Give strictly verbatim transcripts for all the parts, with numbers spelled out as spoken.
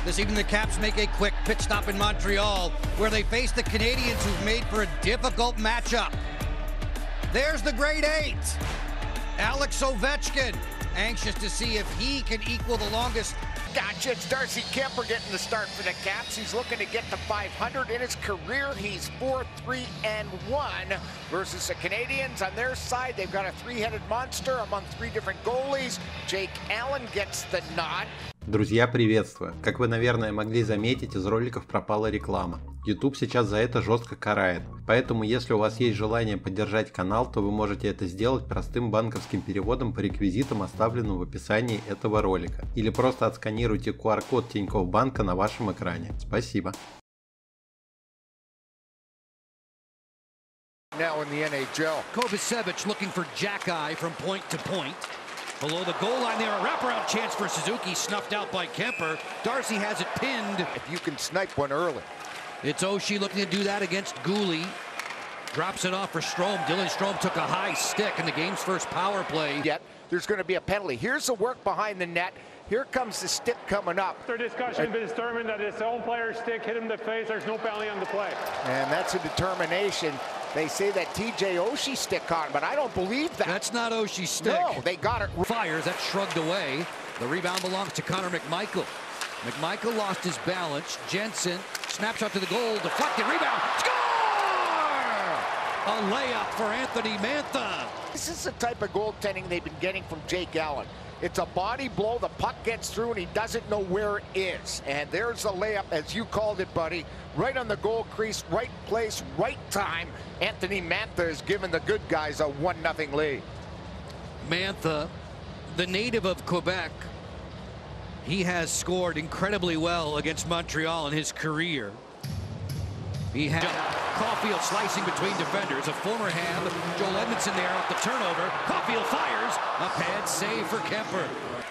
This evening, the Caps make a quick pit stop in Montreal, where they face the Canadiens, who've made for a difficult matchup. There's the grade eight, Alex Ovechkin, anxious to see if he can equal the longest. Gotcha, it's Darcy Kuemper getting the start for the Caps. He's looking to get to five hundred in his career. He's four three and one versus the Canadiens. On their side, they've got a three-headed monster among three different goalies. Jake Allen gets the nod. Друзья, приветствую! Как вы, наверное, могли заметить, из роликов пропала реклама. YouTube сейчас за это жестко карает. Поэтому, если у вас есть желание поддержать канал, то вы можете это сделать простым банковским переводом по реквизитам, оставленным в описании этого ролика. Или просто отсканируйте ку ар код Тинькофф Банка на вашем экране. Спасибо! Now in the эн эйч эл. Kovacevic looking for Jack-Eye from point to point. Below the goal line there, a wraparound chance for Suzuki, snuffed out by Kuemper. Darcy has it pinned. If you can snipe one early. It's Oshie looking to do that against Gouli. Drops it off for Strome. Dylan Strome took a high stick in the game's first power play. Yet there's going to be a penalty. Here's the work behind the net. Here comes the stick coming up. Their discussion has been determined that his own player's stick hit him in the face. There's no penalty on the play. And that's a determination. They say that T J Oshie stick caught him, but I don't believe that. That's not Oshie's stick. No, they got it. Fires, that's shrugged away. The rebound belongs to Connor McMichael. McMichael lost his balance. Jensen, snapshot to the goal, deflected, rebound, score! A layup for Anthony Mantha. This is the type of goaltending they've been getting from Jake Allen. It's a body blow, the puck gets through, and he doesn't know where it is. And there's the layup, as you called it, buddy. Right on the goal crease, right place, right time. Anthony Mantha has given the good guys a one nothing lead. Mantha, the native of Quebec, he has scored incredibly well against Montreal in his career. He had Caulfield slicing between defenders. A former Ham, Joel Edmondson there off the turnover. Caulfield fires. A pad save for Kuemper.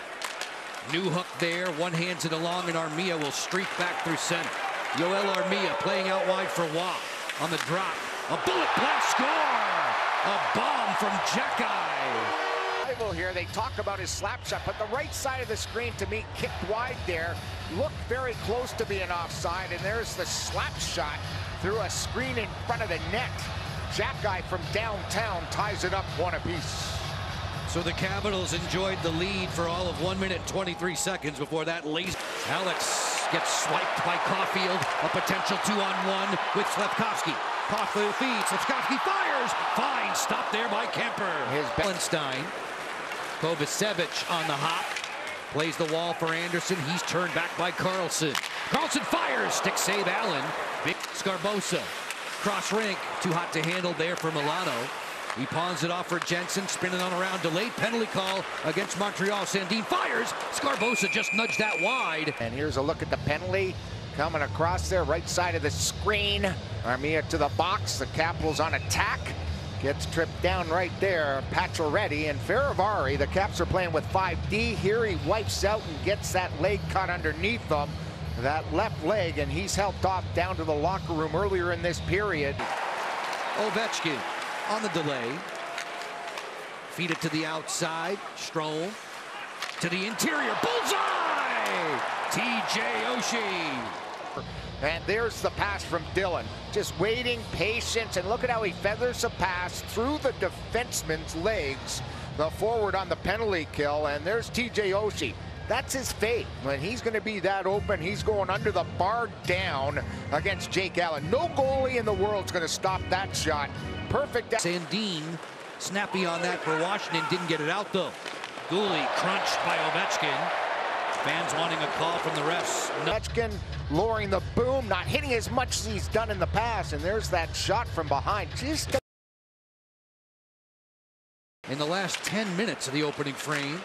New hook there. One hands it along, and Armia will streak back through center. Yoel Armia playing out wide for Waugh. On the drop. A bullet blast score. A bomb from Jack-Eye. Here, they talk about his slap shot, but the right side of the screen to me kicked wide there. Looked very close to being offside, and there's the slap shot through a screen in front of the net. Jack-Eye from downtown ties it up one apiece. So the Capitals enjoyed the lead for all of one minute and twenty-three seconds before that lazy. Alex gets swiped by Caulfield. A potential two-on-one with Slafkovsky. Caulfield feeds. Slafkovsky fires. Fine. Stop there by Kuemper. His Ballenstein. Kovacevic on the hop. Plays the wall for Anderson. He's turned back by Carlson. Carlson fires. Stick save Allen. Big Scarbosa. Cross rink. Too hot to handle there for Milano. He pawns it off for Jensen. Spinning on around. Delayed penalty call against Montreal. Sandin fires. Scarbosa just nudged that wide. And here's a look at the penalty. Coming across there. Right side of the screen. Armia to the box. The Capitals on attack. Gets tripped down right there. Pacioretty and Ferravari. The Caps are playing with five D. Here he wipes out and gets that leg cut underneath them. That left leg, and he's helped off down to the locker room earlier in this period. Ovechkin on the delay. Feed it to the outside. Strome to the interior. Bullseye! T J Oshie. And there's the pass from Dylan. Just waiting, patience, and look at how he feathers the pass through the defenseman's legs. The forward on the penalty kill, and there's T J Oshie. That's his fate. When he's going to be that open, he's going under the bar down against Jake Allen. No goalie in the world's going to stop that shot. Perfect. Sandin, snappy on that for Washington, didn't get it out though. Gouli crunched by Ovechkin. Fans wanting a call from the refs. Ovechkin lowering the boom, not hitting as much as he's done in the past, and there's that shot from behind. Just in the last ten minutes of the opening frame.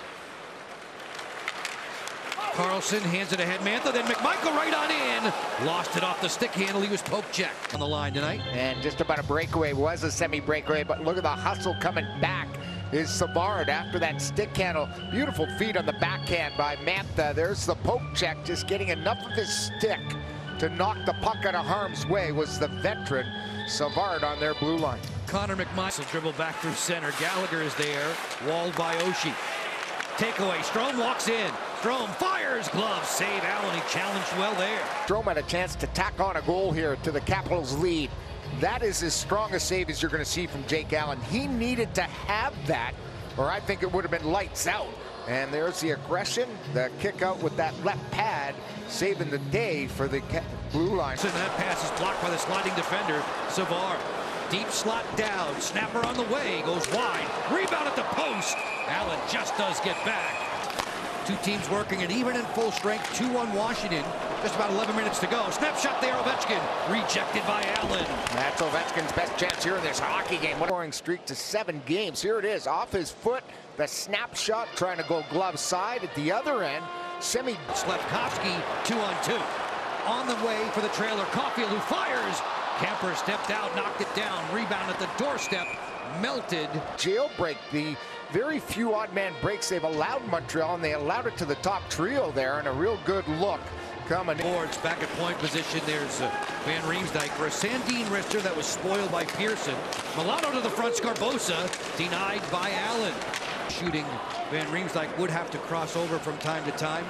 Carlson hands it ahead. Mantha, then McMichael right on in. Lost it off the stick handle. He was poke checked on the line tonight. And just about a breakaway. Was a semi-breakaway, but look at the hustle coming back. Is Savard after that stick handle. Beautiful feed on the backhand by Mantha. There's the poke check, just getting enough of his stick to knock the puck out of harm's way was the veteran Savard on their blue line. Connor McMichael dribble back through center. Gallagher is there, walled by Oshie. Takeaway, Strome walks in. Strome fires, glove save. Allen, he challenged well there. Strome had a chance to tack on a goal here to the Capitals' lead. That is as strong a save as you're going to see from Jake Allen. He needed to have that, or I think it would have been lights out. And there's the aggression, the kick out with that left pad, saving the day for the blue line. And that pass is blocked by the sliding defender, Savard. Deep slot down, snapper on the way, goes wide, rebound at the post. Allen just does get back. Two teams working at even and full strength, two one Washington. Just about eleven minutes to go. Snapshot there, Ovechkin, rejected by Allen. That's Ovechkin's best chance here in this hockey game. Scoring streak to seven games. Here it is, off his foot. The snapshot trying to go glove side. At the other end, Semi Slafkovsky, two on two. On the way for the trailer, Caulfield, who fires. Kemper stepped out, knocked it down, rebound at the doorstep, melted. Jailbreak, the very few odd man breaks they've allowed Montreal, and they allowed it to the top trio there, and a real good look coming. Boards back at point position. There's uh, Van Riemsdyk for a Sandine wrister that was spoiled by Pearson. Milano to the front, Scarbosa denied by Allen. Shooting, Van Riemsdyk would have to cross over from time to time.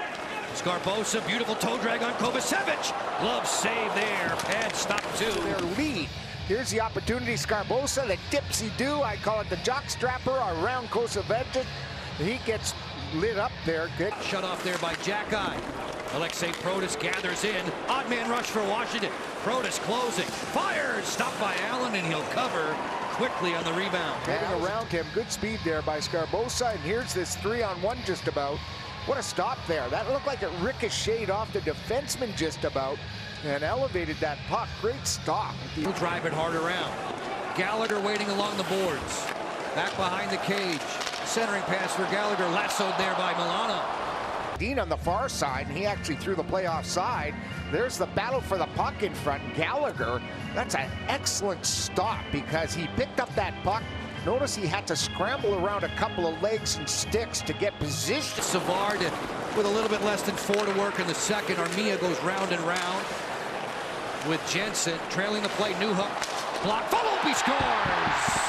Scarbosa, beautiful toe drag on Kovacevic. Glove save there. Pad stop two. Their lead. Here's the opportunity. Scarbosa, the dipsy-do. I call it the jock strapper around Kovacevic. He gets lit up there. Good. Shut off there by Jack-Eye. Alexei Protas gathers in. Odd man rush for Washington. Protas closing. Fires. Stopped by Allen, and he'll cover quickly on the rebound. Getting around him. Good speed there by Scarbosa. And here's this three-on-one just about. What a stop there. That looked like it ricocheted off the defenseman just about and elevated that puck. Great stop. He'll drive it hard around. Gallagher waiting along the boards. Back behind the cage. Centering pass for Gallagher. Lassoed there by Milano. Dean on the far side, and he actually threw the play offside. There's the battle for the puck in front. Gallagher, that's an excellent stop because he picked up that puck. Notice he had to scramble around a couple of legs and sticks to get position. Savard with a little bit less than four to work in the second. Armia goes round and round with Jensen trailing the play. Newhook block. Volpe scores!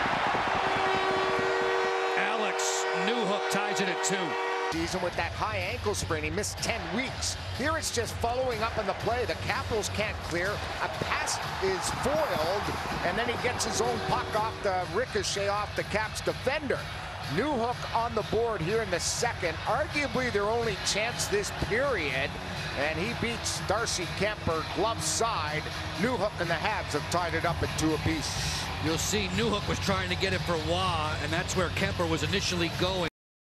Alex Newhook ties it at two. Season with that high ankle sprain, he missed ten weeks. Here it's just following up on the play. The Capitals can't clear. A pass is foiled, and then he gets his own puck off the ricochet off the Caps defender. Newhook on the board here in the second. Arguably their only chance this period, and he beats Darcy Kemper glove side. Newhook and the Habs have tied it up at two apiece. You'll see Newhook was trying to get it for Waugh, and that's where Kemper was initially going.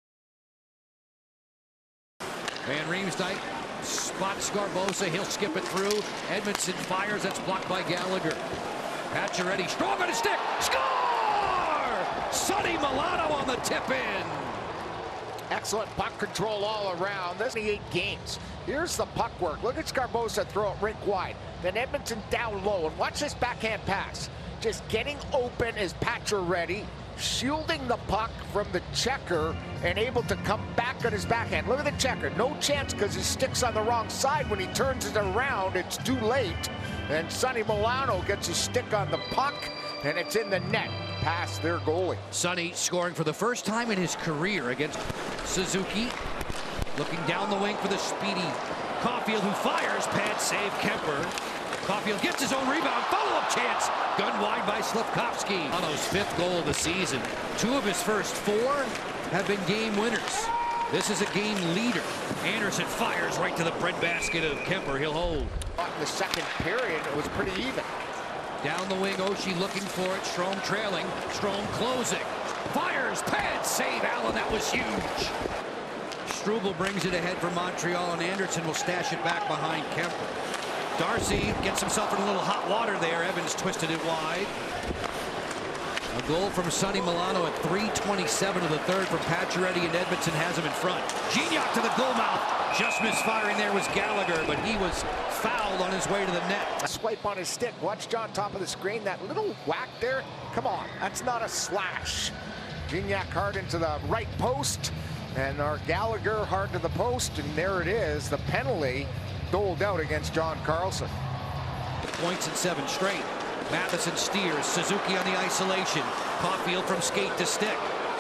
Van Riemsdyk spots Scarbosa. He'll skip it through. Edmondson fires. That's blocked by Gallagher. Pacioretty strong on his stick. Score! Sonny Milano on the tip in. Excellent puck control all around. This is eight games. Here's the puck work. Look at Scarbosa throw it rink wide. Then Edmondson down low. And watch this backhand pass. Just getting open is Pacioretty, shielding the puck from the checker and able to come back on his backhand. Look at the checker. No chance because his stick's on the wrong side. When he turns it around, it's too late. And Sonny Milano gets his stick on the puck, and it's in the net past their goalie. Sonny scoring for the first time in his career against Suzuki. Looking down the wing for the speedy Caulfield, who fires. Pad save Kemper. Caulfield gets his own rebound. Follow-up chance. Gun wide by Slafkovsky. Milano's fifth goal of the season. Two of his first four have been game winners. This is a game leader. Anderson fires right to the breadbasket of Kemper. He'll hold. In the second period, it was pretty even. Down the wing, Oshie looking for it. Strome trailing. Strome closing. Fires. Pad save Allen. That was huge. Struble brings it ahead for Montreal, and Anderson will stash it back behind Kemper. Darcy gets himself in a little hot water there. Evans twisted it wide. A goal from Sonny Milano at three twenty-seven of the third from Pacioretty, and Edmondson has him in front. Gignac to the goal mouth. Just misfiring there was Gallagher, but he was fouled on his way to the net. A swipe on his stick. Watch John top of the screen. That little whack there. Come on, that's not a slash. Gignac hard into the right post, and our Gallagher hard to the post, and there it is. The penalty doled out against John Carlson. Points in seven straight. Matheson steers. Suzuki on the isolation. Caulfield from skate to stick.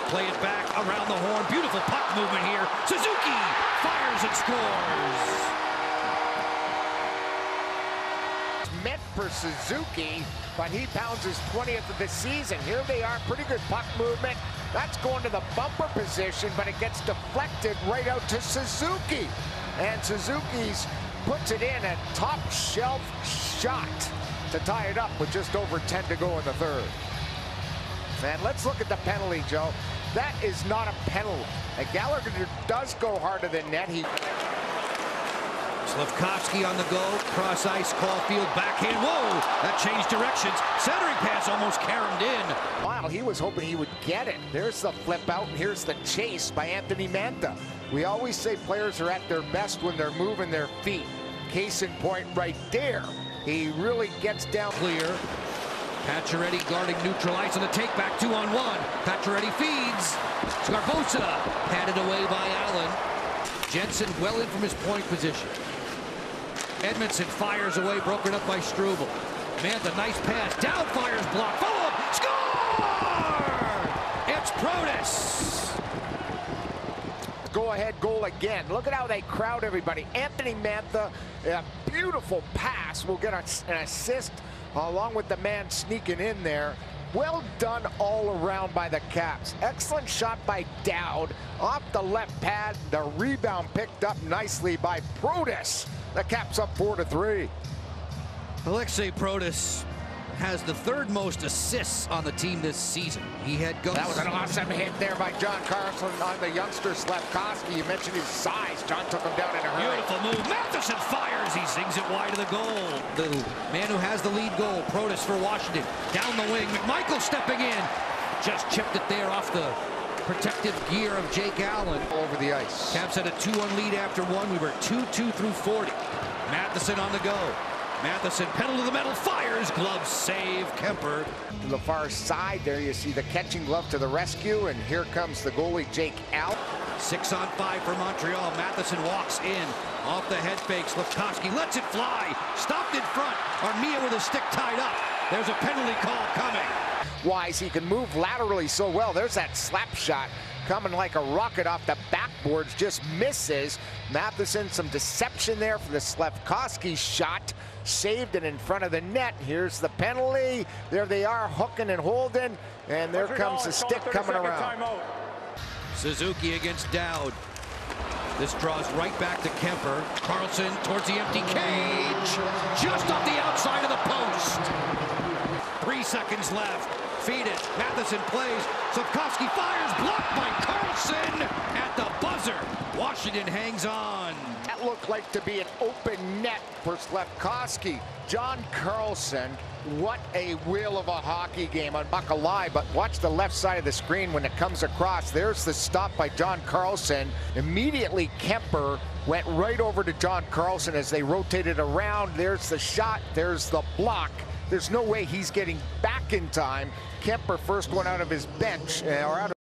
Play it back around the horn. Beautiful puck movement here. Suzuki fires and scores. Meant for Suzuki, but he pounds his twentieth of the season. Here they are, pretty good puck movement. That's going to the bumper position, but it gets deflected right out to Suzuki. And Suzuki's puts it in a top shelf shot to tie it up with just over ten to go in the third. And let's look at the penalty, Joe. That is not a penalty. And Gallagher does go hard to the net. He Slafkovsky on the go, cross ice, Caulfield, backhand, whoa, that changed directions. Centering pass almost caromed in. Wow, he was hoping he would get it. There's the flip out, and here's the chase by Anthony Mantha. We always say players are at their best when they're moving their feet. Case in point right there. He really gets down. Clear. Pacioretty guarding neutral ice on the take back, two on one. Pacioretty feeds. Sgarbosa patted away by Allen. Jensen well in from his point position. Edmondson fires away, broken up by Struble. Mantha, nice pass, down fires, block, follow up, score! It's Protas. Go-ahead goal again. Look at how they crowd everybody. Anthony Mantha, a beautiful pass, will get an assist along with the man sneaking in there. Well done all around by the Caps. Excellent shot by Dowd. Off the left pad, the rebound picked up nicely by Protas. The Caps up four to three. Alexei Protas has the third most assists on the team this season. He had goals. That was an awesome hit there by John Carlson on the youngster Slafkovsky. You mentioned his size. John took him down in a hurry. Beautiful move. Matheson fires. He sings it wide of the goal. The man who has the lead goal, Protas for Washington. Down the wing. McMichael stepping in. Just chipped it there off the protective gear of Jake Allen. Over the ice. Caps had a two one lead after one. We were two two through forty. Matheson on the go. Matheson, pedal to the metal, fires, glove save, Kemper. To the far side there, you see the catching glove to the rescue, and here comes the goalie, Jake Allen. Six on five for Montreal. Matheson walks in, off the head fake. Slafkovsky lets it fly, stopped in front. Armia with a stick tied up. There's a penalty call coming. Wise, he can move laterally so well. There's that slap shot coming like a rocket off the backboards, just misses. Matheson, some deception there for the Slafkovsky shot. Saved it in front of the net. Here's the penalty. There they are, hooking and holding. And there comes the stick coming around. Suzuki against Dowd. This draws right back to Kemper. Carlson towards the empty cage. Just off the outside of the post. Three seconds left. Feed it. Matheson plays. Slafkovsky fires. Blocked by Carlson at the buzzer. Washington hangs on. That looked like to be an open net for Slafkovsky. John Carlson, what a wheel of a hockey game. I'm not gonna lie, but watch the left side of the screen when it comes across. There's the stop by John Carlson. Immediately Kemper went right over to John Carlson as they rotated around. There's the shot. There's the block. There's no way he's getting back in time. Kemper first one out of his bench, uh, or out of